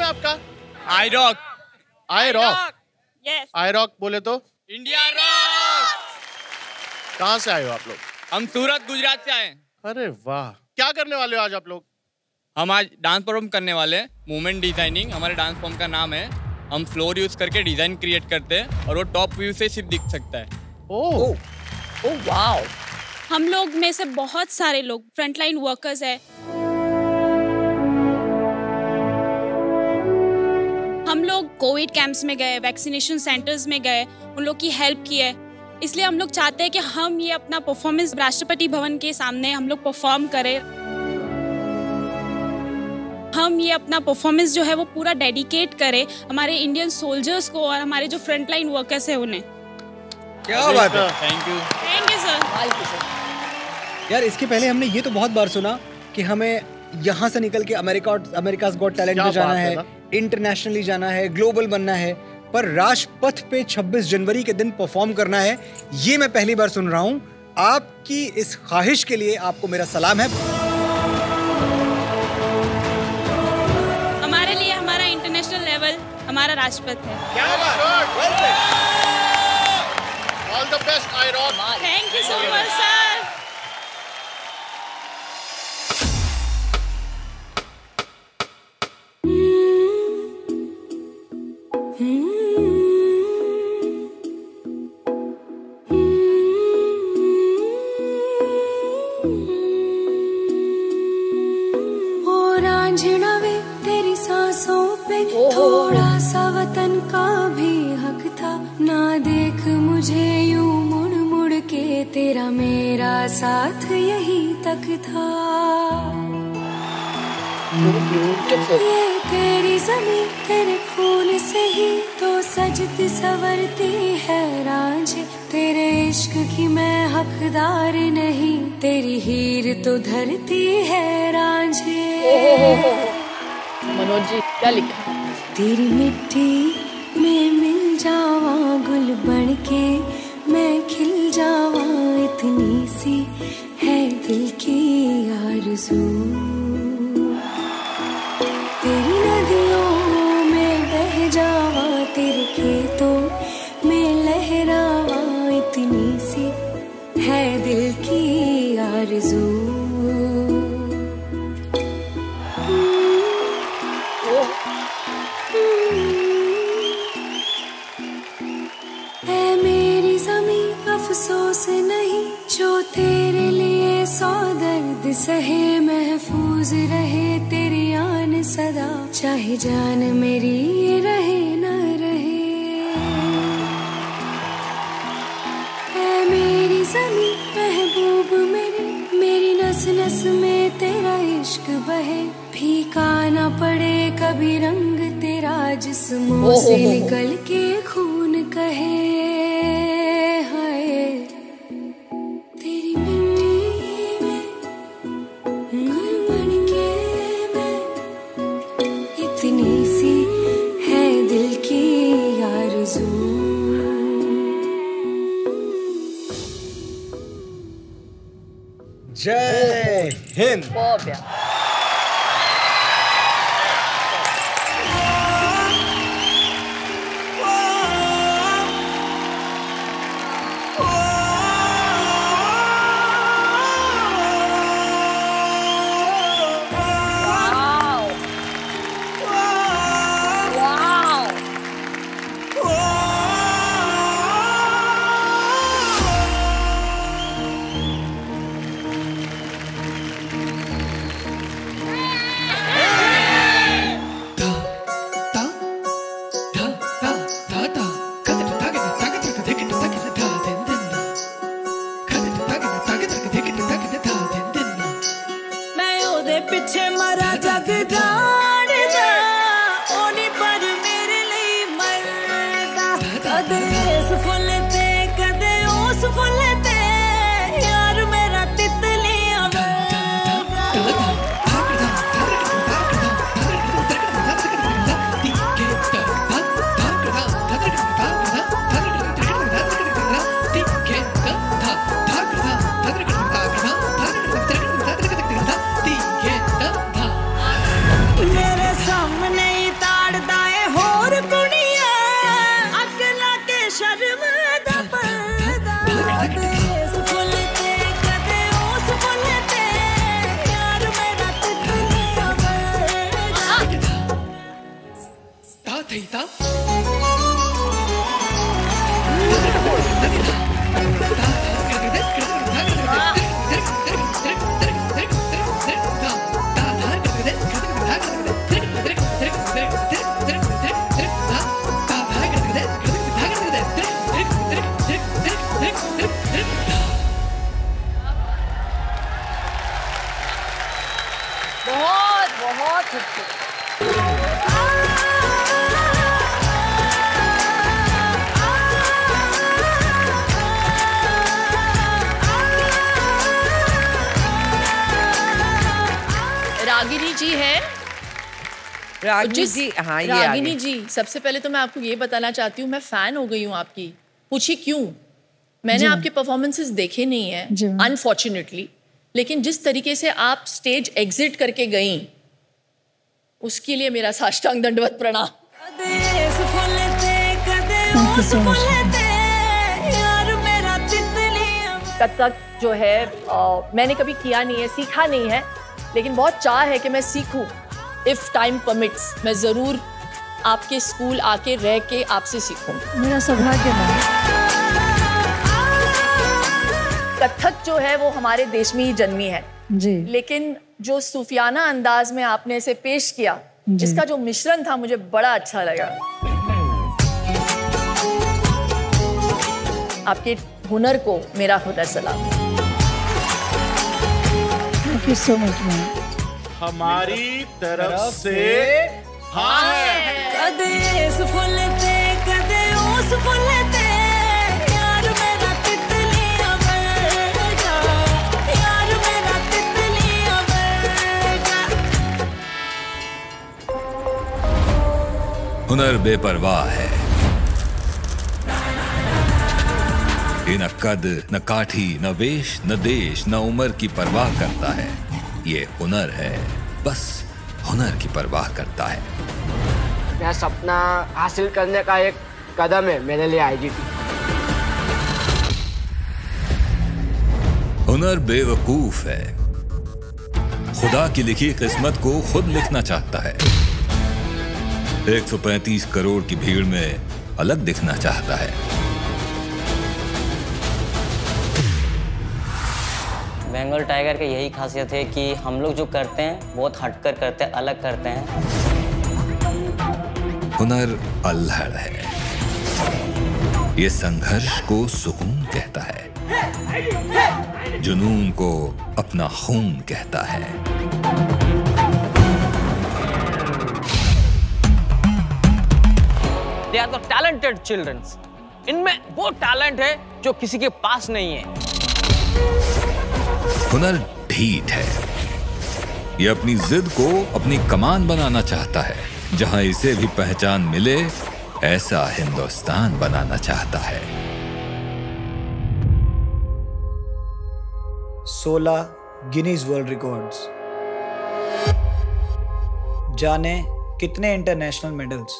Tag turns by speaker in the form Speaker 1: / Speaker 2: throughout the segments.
Speaker 1: है आपका?
Speaker 2: I rock.
Speaker 1: I rock.
Speaker 3: Yes.
Speaker 1: I rock बोले तो
Speaker 2: इंडिया रॉक।
Speaker 1: कहाँ से आए हो आप लोग?
Speaker 2: हम सूरत गुजरात से आए।
Speaker 1: अरे वाह, क्या करने वाले हो आज आप लोग?
Speaker 2: हम आज डांस परफॉर्म करने वाले हैं। मूवमेंट डिजाइनिंग हमारे डांस फॉर्म का नाम है। हम फ्लोर यूज करके डिजाइन क्रिएट करते हैं और वो टॉप व्यू से सिर्फ दिख सकता है।
Speaker 1: Oh
Speaker 3: oh wow. हम लोग में से बहुत सारे लोग फ्रंटलाइन वर्कर्स है। हम लोग कोविड कैंप्स में गए, वैक्सीनेशन सेंटर्स में गए, उन लोग की हेल्प की है। इसलिए हम लोग चाहते हैं कि हम ये अपना परफॉर्मेंस राष्ट्रपति भवन के सामने हम लोग परफॉर्म करें। हम ये अपना परफॉर्मेंस जो है वो पूरा डेडिकेट करें हमारे इंडियन सोल्जर्स को और हमारे जो फ्रंटलाइन वर्कर्स है उन्हें।
Speaker 4: क्या बात है।
Speaker 2: Thank you.
Speaker 3: Thank you sir.
Speaker 4: यार इसके पहले हमने ये तो बहुत बार सुना कि हमें यहाँ से निकल के अमेरिकाज़ गॉट टैलेंट में जाना है, इंटरनेशनली जाना है, ग्लोबल बनना है, पर राजपथ पे 26 जनवरी के दिन परफॉर्म करना है, ये मैं पहली बार सुन रहा हूँ। आपकी इस ख्वाहिश के लिए आपको मेरा सलाम है।
Speaker 3: हमारे लिए हमारा इंटरनेशनल लेवल हमारा राजपथ है।
Speaker 1: क्या बात। All the best I rock.
Speaker 3: Thank you so much sir.
Speaker 5: तेरी सांसों पे थोड़ा सा वतन का भी हक था, ना देख मुझे यूं मुड़ मुड़ के, तेरा मेरा साथ यही तक था। ये तेरी ज़मीं तेरे खून से ही तो सजती संवरती है रांझे, तेरे इश्क की मैं हकदार नहीं, तेरी हीर तो धरती है रांझे।
Speaker 6: मनोज जी क्या लिखा?
Speaker 5: तेरी मिट्टी में मिल जावा गुल बनके, मैं खिल जावा, इतनी सी है दिल की आरज़ू। तेरी नदियों में बह जावा, तेरे खेतों में लहरावा, इतनी सी है दिल की आरज़ू। है मेरी ज़मीं अफसोस नहीं, जो तेरे लिए सौ दर्द सहे, महफूज रहे तेरी आन सदा, चाहे जान मेरी रहे न रहे। है मेरी ज़मीं महबूब मेरे, मेरी नस नस में तेरा इश्क बहे, फीका ना पड़े कभी रंग तेरा, जिस्मों से निकल के खून कहे। हाय तेरी मिट्टी में गुल बनके मैं, इतनी सी है दिल की आरज़ू।
Speaker 4: जय हिंद।
Speaker 6: बहुत प्यार।
Speaker 5: पिछे मरा जग जाणदा, ओनी पर मेरे लिए मरदा, कदे इस फुल ते कदे उस फुल ते, यार मेरा तितलियां वर्गा।
Speaker 6: रागिनी जी है।
Speaker 7: रागिनी जी, हाँ ये
Speaker 6: रागिनी जी, सबसे पहले तो मैं आपको ये बताना चाहती हूँ, मैं फैन हो गई हूँ आपकी। पूछिए क्यों? मैंने आपके परफॉर्मेंसेस देखे नहीं है अनफॉर्चुनेटली, लेकिन जिस तरीके से आप स्टेज एग्जिट करके गई, उसके लिए मेरा साष्टांग दंडवत प्रणाम। कथक जो है मैंने कभी किया नहीं है, सीखा नहीं है, लेकिन बहुत चाह है कि मैं सीखूं। इफ टाइम परमिट्स मैं जरूर आपके स्कूल आके रह के आपसे सीखूं।
Speaker 8: मेरा सौभाग्य है।
Speaker 6: कथक जो है वो हमारे देश में ही जन्मी है
Speaker 8: जी,
Speaker 6: लेकिन जो सूफियाना अंदाज में आपने इसे पेश किया, इसका जो मिश्रण था मुझे बड़ा अच्छा लगा। आपके हुनर को मेरा हुनर सलाम।
Speaker 8: Thank you so much ma'am.
Speaker 1: हमारी तरफ से हाँ है।
Speaker 5: कदे इस फुल ते कदे उस फुल ते यार मेरा तितलियां बेगा, यार मेरा तितलियां बेगा।
Speaker 9: हुनर बेपरवाह है, ये न कद न काठी न वेश न देश न उम्र की परवाह करता है। ये हुनर है, बस हुनर की परवाह करता है।
Speaker 10: मेरा सपना हासिल करने का एक कदम है मेरे लिए IGT।
Speaker 9: हुनर बेवकूफ है, खुदा की लिखी किस्मत को खुद लिखना चाहता है। 135 करोड़ की भीड़ में अलग दिखना चाहता है।
Speaker 11: बंगाल टाइगर की यही खासियत है कि हम लोग जो करते हैं बहुत हटकर करते हैं, अलग करते हैं।
Speaker 9: हुनर अल्हड़ है, ये संघर्ष को सुकून कहता है, जुनून को अपना खून कहता है।
Speaker 10: They are the talented children. इनमें वो टैलेंट है जो किसी के पास नहीं है।
Speaker 9: हुनर ढीठ है, ये अपनी जिद को अपनी कमान बनाना चाहता है। जहां इसे भी पहचान मिले ऐसा हिंदुस्तान बनाना चाहता है।
Speaker 4: 16 गिनीज वर्ल्ड रिकॉर्ड्स, जाने कितने इंटरनेशनल मेडल्स,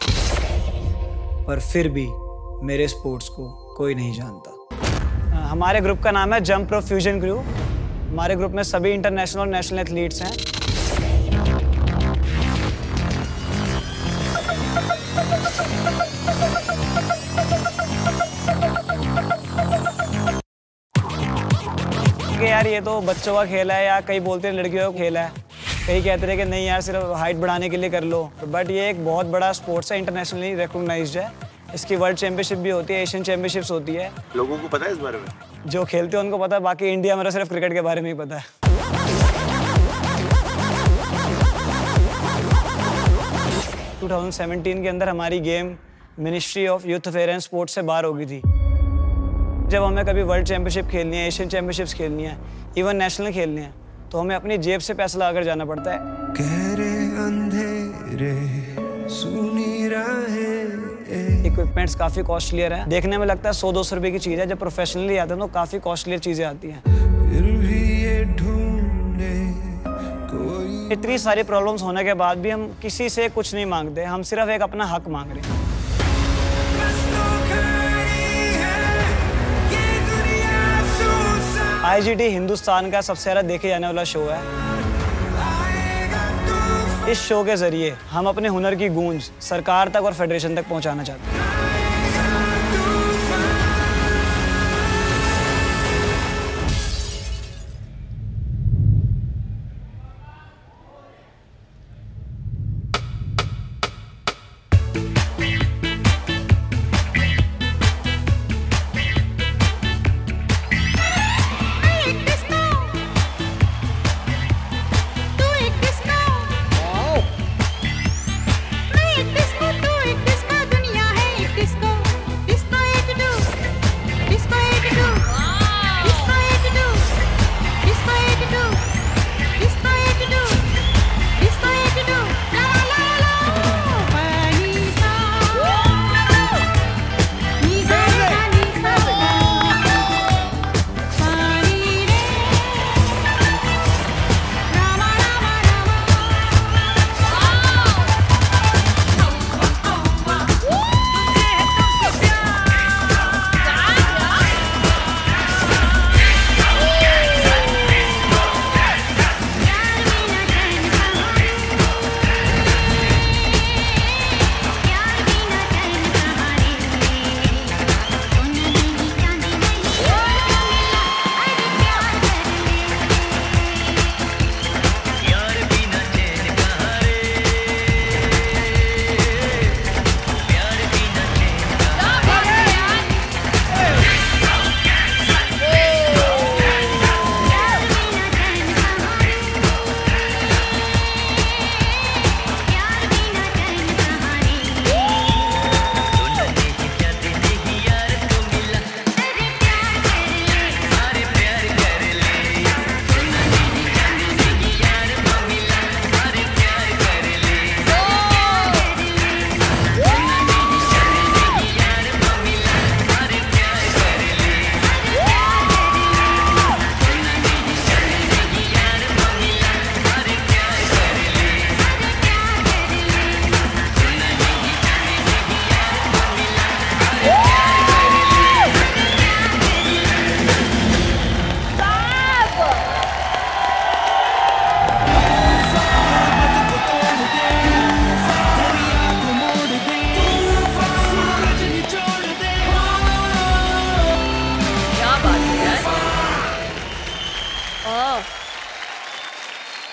Speaker 4: पर फिर भी मेरे स्पोर्ट्स को कोई नहीं जानता।
Speaker 12: हमारे ग्रुप का नाम है जंप प्रो फ्यूजन क्रू। हमारे ग्रुप में सभी इंटरनेशनल और नेशनल एथलीट्स हैं। यार ये तो बच्चों का खेल है, या कई बोलते हैं लड़कियों का खेल है, कई कहते हैं कि नहीं यार सिर्फ हाइट बढ़ाने के लिए कर लो। बट ये एक बहुत बड़ा स्पोर्ट्स है, इंटरनेशनली रिकॉग्नाइज्ड है। इसकी वर्ल्ड चैंपियनशिप भी होती है, एशियन चैंपियनशिप्स होती है।
Speaker 1: लोगों को पता है इस बारे में?
Speaker 12: जो खेलते हैं उनको पता है, बाकी इंडिया में सिर्फ क्रिकेट के बारे में ही पता है। 2017 के अंदर हमारी game ministry of youth affair and sports से बाहर हो गई थी। जब हमें कभी वर्ल्ड चैंपियनशिप खेलनी है, एशियन चैंपियनशिप्स खेलनी है, इवन नेशनल खेलनी है, तो हमें अपनी जेब से पैसा लगाकर जाना पड़ता है। इक्विपमेंट्स काफ़ी कॉस्टलियर है, देखने में लगता है 100-200 रुपए की चीज़ है, जब प्रोफेशनली आते हैं तो काफ़ी कॉस्टलियर चीज़ें आती हैं। इतनी सारी प्रॉब्लम्स होने के बाद भी हम किसी से कुछ नहीं मांगते, हम सिर्फ एक अपना हक मांग रहे हैं। IGT हिंदुस्तान का सबसे ज़्यादा देखे जाने वाला शो है। इस शो के जरिए हम अपने हुनर की गूंज सरकार तक और फेडरेशन तक पहुंचाना चाहते हैं।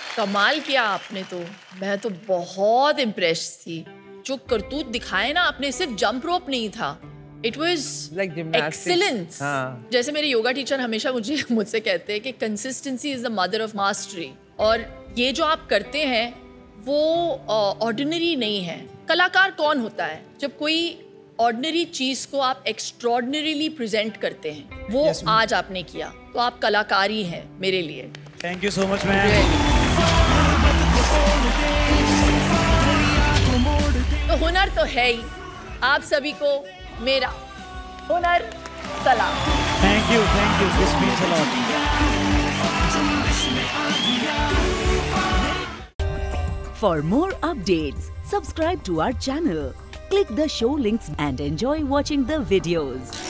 Speaker 6: कमाल किया आपने तो, मैं तो बहुत इम्प्रेस थी। जो करतूत दिखाए ना आपने, सिर्फ जंप रोप नहीं था, इट वॉज
Speaker 7: लाइक
Speaker 6: एक्सीलेंस। जैसे मेरे योगा टीचर हमेशा मुझसे कहते हैं कि consistency is the mother of mastery, और ये जो आप करते हैं वो ऑर्डिनरी नहीं है। कलाकार कौन होता है? जब कोई ऑर्डिनरी चीज को आप एक्स्ट्रॉर्डिनरीली प्रेजेंट करते हैं, वो आज आपने किया, तो आप कलाकार ही हैं मेरे लिए।
Speaker 12: Thank you so much ma'am.
Speaker 6: तो हुनर तो है ही, आप सभी को मेरा हुनर सलाम।
Speaker 12: Thank you, this means a lot.
Speaker 13: For more updates, subscribe to our channel, click the show links and enjoy watching the videos.